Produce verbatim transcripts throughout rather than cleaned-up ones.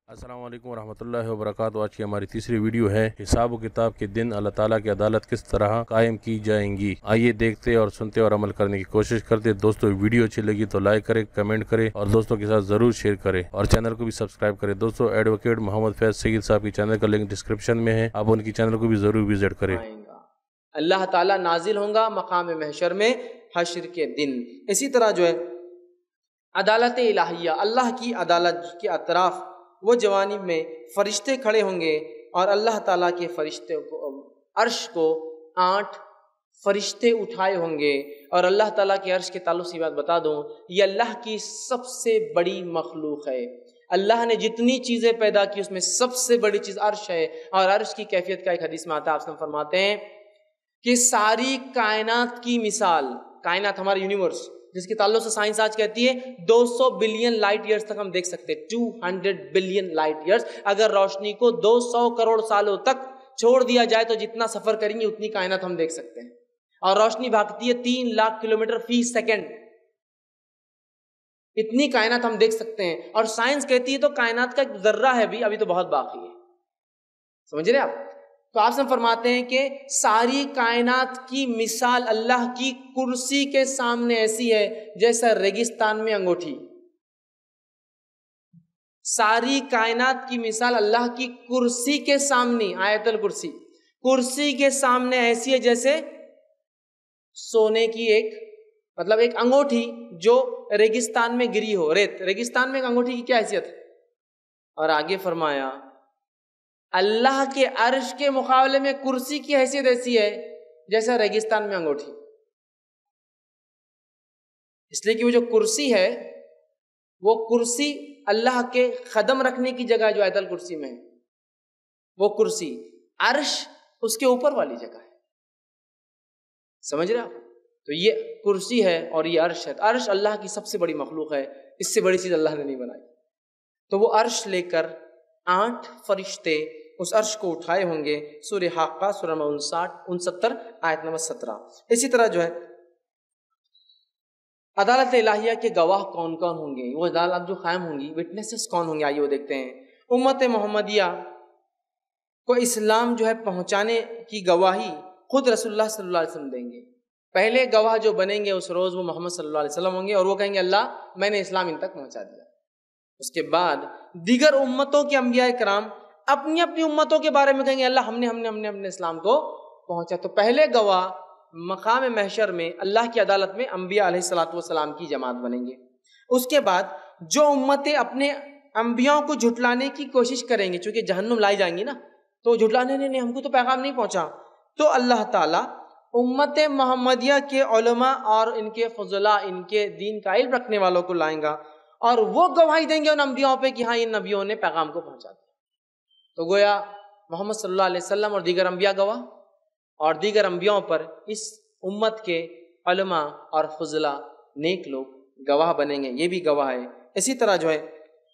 السلام علیکم ورحمۃ اللہ وبرکاتہ۔ آج کی ہماری تیسری ویڈیو ہے حساب و کتاب کے دن اللہ تعالیٰ کی عدالت کس طرح قائم کی جائیں گی۔ آئیے دیکھتے اور سنتے اور عمل کرنے کی کوشش کرتے۔ دوستو ویڈیو اچھی لگی تو لائک کرے، کمنٹ کرے اور دوستوں کے ساتھ ضرور شیئر کرے اور چینل کو بھی سبسکرائب کرے۔ دوستو ایڈوکیٹ محمد فیض سید صاحب کی چینل کا لنک ڈسکرپشن میں ہے، آپ ان کی چینل کو بھی ضرور وزٹ کرے۔ اللہ تعالیٰ نازل ہوں گا مقام محشر میں حشر کے دن۔ اسی طرح جو ہے عدالت الہیہ، اللہ کی عدالت کے اطراف وہ جوانب میں فرشتے کھڑے ہوں گے اور اللہ تعالیٰ کے فرشتے کو عرش کو آٹھ فرشتے اٹھائے ہوں گے۔ اور اللہ تعالیٰ کے عرش کے تعلق سے بات بتا دوں، یہ اللہ کی سب سے بڑی مخلوق ہے۔ اللہ نے جتنی چیزیں پیدا کی اس میں سب سے بڑی چیز عرش ہے، اور عرش کی کیفیت کا ایک حدیث میں آتا ہے، آپ سے فرماتے ہیں کہ ساری کائنات کی مثال، کائنات ہمارا یونیورس جس کے تعلق سے سائنس آج کہتی ہے دو سو بلین لائٹ ایئرز تک ہم دیکھ سکتے ہیں، دو سو بلین لائٹ ایئرز۔ اگر روشنی کو دو سو کروڑ سالوں تک چھوڑ دیا جائے تو جتنا سفر کریں گے اتنی کائنات ہم دیکھ سکتے ہیں، اور روشنی بھاگتی ہے تین لاکھ کلومیٹر فی سیکنڈ، اتنی کائنات ہم دیکھ سکتے ہیں۔ اور سائنس کہتی ہے تو کائنات کا ایک ذرہ ہے بھی ابھی تو بہت باقی ہے، سمجھ رہے آپ؟ تو آپ سے فرماتے ہیں کہ ساری کائنات کی مثال اللہ کی کرسی کے سامنے ایسی ہے جیسا ریگستان میں انگوٹھی۔ ساری کائنات کی مثال اللہ کی کرسی کے سامنے، آیت الکرسی، کرسی کے سامنے ایسی ہے جیسے سونے کی ایک مطلب ایک انگوٹھی جو ریگستان میں گری ہو، ریت ریگستان میں ایک انگوٹھی کی کیا حیثیت ہے؟ اور آگے فرمایا اللہ کے عرش کے مقابلے میں کرسی کی حیثیت ایسی ہے جیسا ریگستان میں انگوٹھی، اس لیے کہ وہ جو کرسی ہے وہ کرسی اللہ کے قدم رکھنے کی جگہ جو آیت الکرسی میں ہے وہ کرسی، عرش اس کے اوپر والی جگہ ہے، سمجھ رہے آپ؟ تو یہ کرسی ہے اور یہ عرش ہے۔ عرش اللہ کی سب سے بڑی مخلوق ہے، اس سے بڑی چیز اللہ نے نہیں بنائی۔ تو وہ عرش لے کر آٹھ فرشتے اس عرش کو اٹھائے ہوں گے، سورہ حاقہ سورہ انسٹھ انستر آیت نمبر سترہ۔ اسی طرح جو ہے عدالت الہیہ کے گواہ کون کون ہوں گے، وہ عدالت جو قائم ہوں گی، وٹنسز کون ہوں گے، آئیے وہ دیکھتے ہیں۔ امت محمدیہ کو اسلام جو ہے پہنچانے کی گواہی خود رسول اللہ صلی اللہ علیہ وسلم دیں گے۔ پہلے گواہ جو بنیں گے اس روز وہ محمد صلی اللہ علیہ وسلم ہوں گے، اور وہ کہیں گے اللہ میں نے اسلام ان تک پہنچا دیا۔ اس کے بعد دیگر امتوں کے انبیاء کرام اپنی اپنی امتوں کے بارے میں کہیں گے اللہ ہم نے ہم نے ہم نے اپنے اسلام کو پہنچا۔ تو پہلے گواہ مقام محشر میں اللہ کی عدالت میں انبیاء علیہ الصلوۃ والسلام کی جماعت بنیں گے۔ اس کے بعد جو امتیں اپنے انبیاء کو جھٹلانے کی کوشش کریں گے، چونکہ جہنم لائی جائیں گی نا، تو جھٹلانے نہیں نہیں ہم کو تو پیغام نہیں پہنچا، تو اللہ تعالیٰ امت محمدیہ کے علماء اور ان کے فضلاء، ان کے دین کا علم رکھنے والوں کو لائیں گا، اور وہ گواہی دیں گے ان انبیاء پہ کہ ہاں ان نبیوں نے پیغام کو پہنچا دیا۔ تو گویا محمد صلی اللہ علیہ وسلم اور دیگر انبیاء گواہ، اور دیگر انبیاء پر اس امت کے علماء اور فضلاء نیک لوگ گواہ بنیں گے، یہ بھی گواہ ہے۔ اسی طرح جو ہے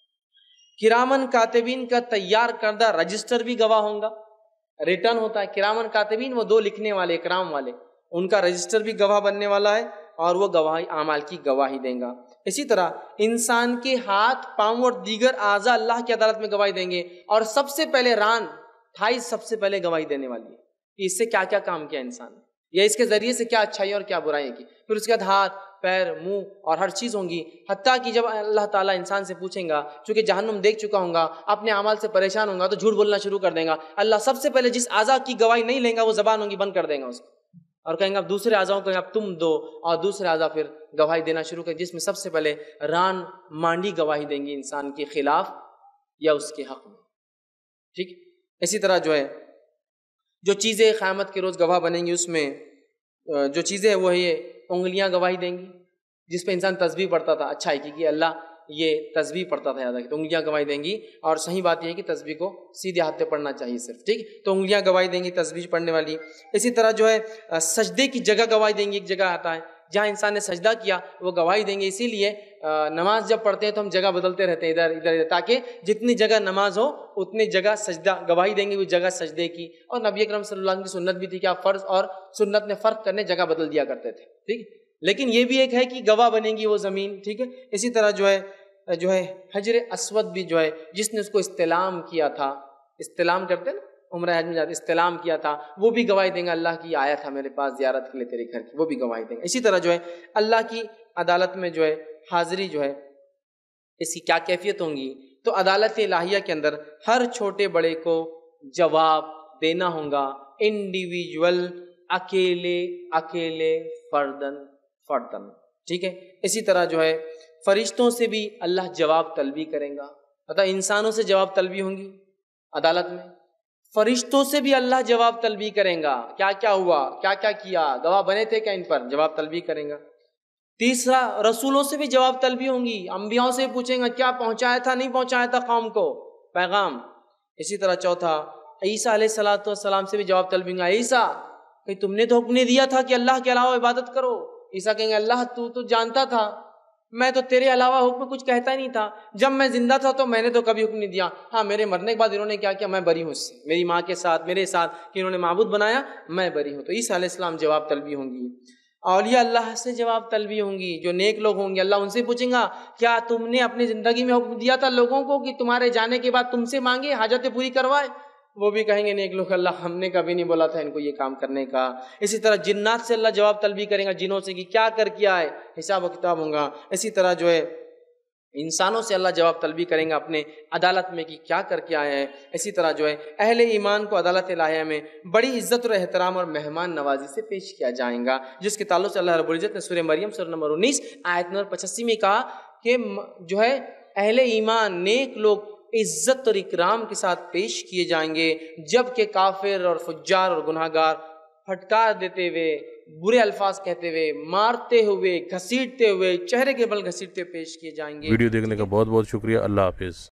کرامن کاتبین کا تیار کردہ رجسٹر بھی گواہ ہوں گا، ریٹرن ہوتا ہے کرامن کاتبین، وہ دو لکھنے والے اکرام والے، ان کا رجسٹر بھی گواہ بننے والا ہے، اور وہ گواہی اعمال کی گواہی دیں گا۔ اسی طرح انسان کے ہاتھ، پاؤں اور دیگر اعضاء اللہ کی عدالت میں گواہی دیں گے، اور سب سے پہلے ران تھائی سب سے پہلے گواہی دینے والی ہے کہ اس سے کیا کیا کام کیا انسان نے، یا اس کے ذریعے سے کیا اچھائی اور کیا برائی کی۔ پھر اس کے بعد ہاتھ، پیر، منہ اور ہر چیز ہوں گی، حتیٰ کہ جب اللہ تعالیٰ انسان سے پوچھیں گا، چونکہ جہنم دیکھ چکا ہوں گا، اپنے اعمال سے پریشان ہوں گا، تو جھوٹ بولنا شروع کر دیں گا۔ اللہ سب سے پہلے جس اعضاء کی گواہی نہیں لیں گا وہ زبان ہوں گی بند کر دیں گا اس کو، اور کہیں گے اب دوسرے اعضاء کو اب تم دو، اور دوسرے اعضاء پھر گواہی دینا شروع کریں، جس میں سب سے پہلے ران مانڈی گواہی دیں گی انسان کے خلاف یا اس کے حق میں، ٹھیک۔ اسی طرح جو ہے جو چیزیں قیامت کے روز گواہ بنیں گی، اس میں جو چیزیں ہیں وہ یہ انگلیاں گواہی دیں گی، جس پہ انسان تسبیح پڑھتا تھا اچھا ہے کہ اللہ یہ تسبیح پڑھتا تھا یاد رکھیں، تو انگلیاں گواہی دیں گی، اور صحیح بات یہ ہے کہ تسبیح کو سیدھے ہاتھ پہ پڑھنا چاہیے صرف، ٹھیک، تو انگلیاں گواہی دیں گی تسبیح پڑھنے والی۔ اسی طرح جو ہے سجدے کی جگہ گواہی دیں گی، ایک جگہ آتا ہے جہاں انسان نے سجدہ کیا وہ گواہی دیں گے، اسی لیے نماز جب پڑھتے ہیں تو ہم جگہ بدلتے رہتے ہیں ادھر ادھر ادھر، تاکہ جتنی جگہ نماز ہو اتنی جگہ سجدہ گواہی دیں گے وہ جگہ سجدے کی۔ اور نبی اکرم صلی اللہ علیہ وسلم کی سنت بھی تھی کہ آپ فرض اور سنت میں فرق کرنے جگہ بدل دیا کرتے تھے، ٹھیک، لیکن یہ بھی ایک ہے کہ گواہ بنے گی وہ زمین، ٹھیک ہے۔ اسی طرح جو ہے جو ہے حجر اسود بھی جو ہے جس نے اس کو استلام کیا تھا، استلام کرتے نا عمرہ حج میں جاتے استلام کیا تھا، وہ بھی گواہی دیں گے اللہ کی آیا تھا میرے پاس زیارت کے لیے تیرے گھر کی، وہ بھی گواہی دیں گے۔ اسی طرح جو ہے اللہ کی عدالت میں جو ہے حاضری جو ہے اس کی کیا کیفیت ہوں گی؟ تو عدالت الہیہ کے اندر ہر چھوٹے بڑے کو جواب دینا ہوگا، انڈیویجول، اکیلے اکیلے، فردن فردن، ٹھیک ہے۔ اسی طرح جو ہے فرشتوں سے بھی اللہ جواب طلبی کریں گا، پتہ انسانوں سے جواب طلبی ہوں گی عدالت میں، فرشتوں سے بھی اللہ جواب طلبی کریں گا، کیا کیا ہوا، کیا کیا کیا، گواہ بنے تھے کیا ان پر، جواب طلبی کریں گا۔ تیسرا رسولوں سے بھی جواب طلبی ہوں گی، انبیاءوں سے پوچھیں گا کیا پہنچایا تھا نہیں پہنچایا تھا قوم کو پیغام۔ اسی طرح چوتھا عیسیٰ علیہ الصلوۃ والسلام سے بھی جواب طلبی ہوں گا، عیسیٰ کہ تم نے تو حکم نہیں دیا تھا کہ اللہ کے علاوہ عبادت کرو، عیسیٰ کہیں گے اللہ تو تو جانتا تھا، میں تو تیرے علاوہ حکم کچھ کہتا ہی نہیں تھا، جب میں زندہ تھا تو میں نے تو کبھی حکم نہیں دیا، ہاں میرے مرنے کے بعد انہوں نے کیا کیا میں بری ہوں اس سے، میری ماں کے ساتھ میرے ساتھ کہ انہوں نے معبود بنایا میں بری ہوں۔ تو عیسیٰ علیہ السلام جواب طلبی ہوں گی۔ اولیاء اللہ سے جواب طلبی ہوں گی، جو نیک لوگ ہوں گے اللہ ان سے پوچھیں گا کیا تم نے اپنی زندگی میں حکم دیا تھا لوگوں کو کہ تمہارے جانے کے بعد تم سے مانگے حاجتیں پوری کروائے، وہ بھی کہیں گے نیک لوگ اللہ ہم نے کبھی نہیں بولا تھا ان کو یہ کام کرنے کا۔ اسی طرح جنات سے اللہ جواب طلبی کریں گا، جنوں سے کہ کیا کر کے آئے، حساب و کتاب ہوں گا۔ اسی طرح جو ہے انسانوں سے اللہ جواب طلبی کریں گا اپنے عدالت میں کہ کیا کر کے آئے ہیں۔ اسی طرح جو ہے اہل ایمان کو عدالت الہیہ میں بڑی عزت اور احترام اور مہمان نوازی سے پیش کیا جائے گا، جس کے تعلق سے اللہ رب العزت نے سورہ مریم سورہ نمبر انیس آیت نمبر پچاسی میں کہا کہ جو ہے اہل ایمان نیک لوگ عزت اور اکرام کے ساتھ پیش کیے جائیں گے، جبکہ کافر اور فجار اور گناہ گار پھٹکار دیتے ہوئے، برے الفاظ کہتے ہوئے، مارتے ہوئے، گھسیٹتے ہوئے، چہرے کے بل گھسیٹتے پیش کیے جائیں گے۔ ویڈیو دیکھنے کا بہت بہت شکریہ، اللہ حافظ۔